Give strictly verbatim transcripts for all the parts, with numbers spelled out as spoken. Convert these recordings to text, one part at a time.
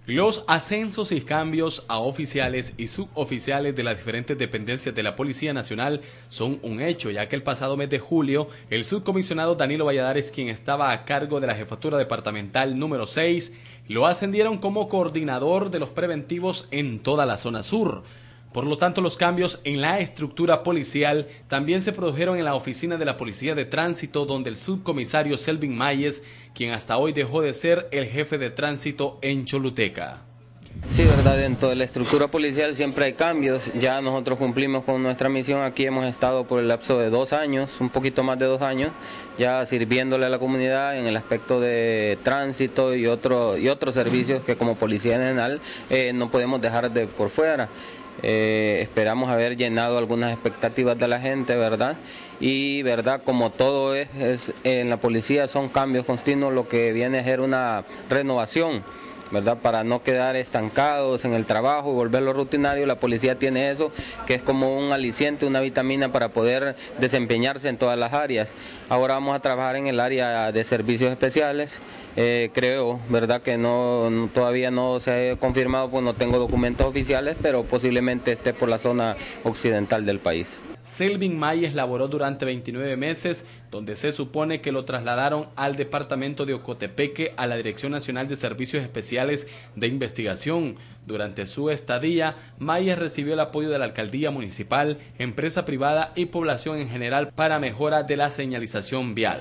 Los ascensos y cambios a oficiales y suboficiales de las diferentes dependencias de la Policía Nacional son un hecho, ya que el pasado mes de julio, el subcomisionado Danilo Valladares, quien estaba a cargo de la Jefatura Departamental número seis, lo ascendieron como coordinador de los preventivos en toda la zona sur. Por lo tanto, los cambios en la estructura policial también se produjeron en la oficina de la Policía de Tránsito, donde el subcomisario Selvin Mayes, quien hasta hoy dejó de ser el jefe de tránsito en Choluteca. Sí, verdad, dentro de la estructura policial siempre hay cambios. Ya nosotros cumplimos con nuestra misión. Aquí hemos estado por el lapso de dos años, un poquito más de dos años, ya sirviéndole a la comunidad en el aspecto de tránsito y, otro, y otros servicios que como Policía General eh, no podemos dejar de por fuera. Eh, esperamos haber llenado algunas expectativas de la gente, ¿verdad? Y, ¿verdad? Como todo es, es en la policía son cambios continuos, lo que viene a ser una renovación, ¿verdad? Para no quedar estancados en el trabajo y volverlo rutinario. La policía tiene eso, que es como un aliciente, una vitamina para poder desempeñarse en todas las áreas. Ahora vamos a trabajar en el área de servicios especiales. Eh, creo, ¿verdad? Que no, no todavía no se ha confirmado, pues no tengo documentos oficiales, pero posiblemente esté por la zona occidental del país. Selvin Mayes laboró durante veintinueve meses, donde se supone que lo trasladaron al departamento de Ocotepeque a la Dirección Nacional de Servicios Especiales de Investigación. Durante su estadía, Mayes recibió el apoyo de la Alcaldía Municipal, empresa privada y población en general para mejora de la señalización vial.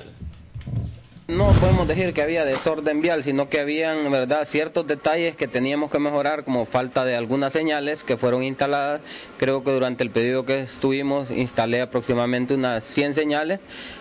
No podemos decir que había desorden vial, sino que habían, ¿verdad?, ciertos detalles que teníamos que mejorar, como falta de algunas señales que fueron instaladas. Creo que durante el periodo que estuvimos instalé aproximadamente unas cien señales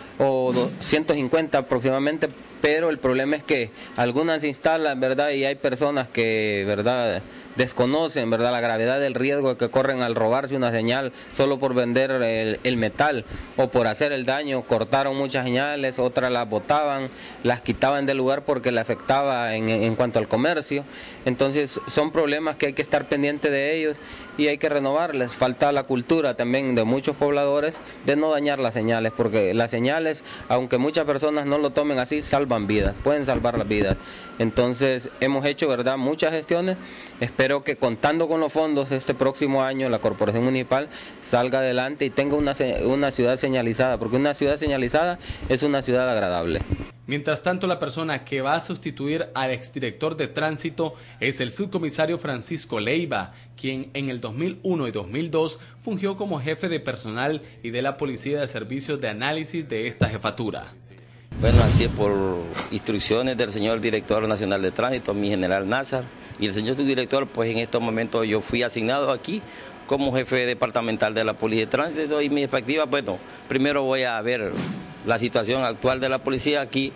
o ciento cincuenta aproximadamente, pero el problema es que algunas se instalan, ¿verdad?, y hay personas que, ¿verdad?, desconocen, ¿verdad?, la gravedad del riesgo que corren al robarse una señal solo por vender el, el metal o por hacer el daño. Cortaron muchas señales, otras las botaban, las quitaban del lugar porque le afectaba en, en cuanto al comercio. Entonces son problemas que hay que estar pendiente de ellos y hay que renovarles. Falta la cultura también de muchos pobladores de no dañar las señales, porque las señales, aunque muchas personas no lo tomen así, salvan vidas, pueden salvar las vidas. Entonces hemos hecho, ¿verdad?, muchas gestiones. Espero que contando con los fondos este próximo año la Corporación Municipal salga adelante y tenga una, una ciudad señalizada, porque una ciudad señalizada es una ciudad agradable. Mientras tanto, la persona que va a sustituir al exdirector de tránsito es el subcomisario Francisco Leiva, quien en el dos mil uno y dos mil dos fungió como jefe de personal y de la Policía de Servicios de Análisis de esta jefatura. Bueno, así es, por instrucciones del señor director nacional de tránsito, mi general Nazar, y el señor subdirector, pues en estos momentos yo fui asignado aquí como jefe departamental de la Policía de Tránsito, y mi perspectiva, bueno, primero voy a ver la situación actual de la policía aquí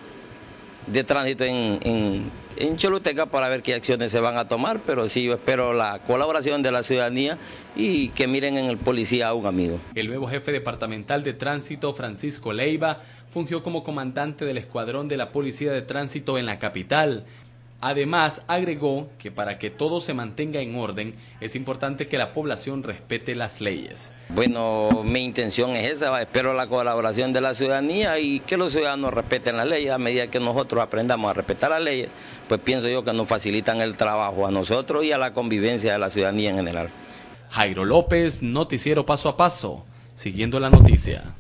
de tránsito en, en, en Choluteca para ver qué acciones se van a tomar, pero sí, yo espero la colaboración de la ciudadanía y que miren en el policía a un amigo. El nuevo jefe departamental de tránsito, Francisco Leiva, fungió como comandante del escuadrón de la Policía de Tránsito en la capital. Además, agregó que para que todo se mantenga en orden, es importante que la población respete las leyes. Bueno, mi intención es esa, espero la colaboración de la ciudadanía y que los ciudadanos respeten las leyes. A medida que nosotros aprendamos a respetar las leyes, pues pienso yo que nos facilitan el trabajo a nosotros y a la convivencia de la ciudadanía en general. Jairo López, Noticiero Paso a Paso, siguiendo la noticia.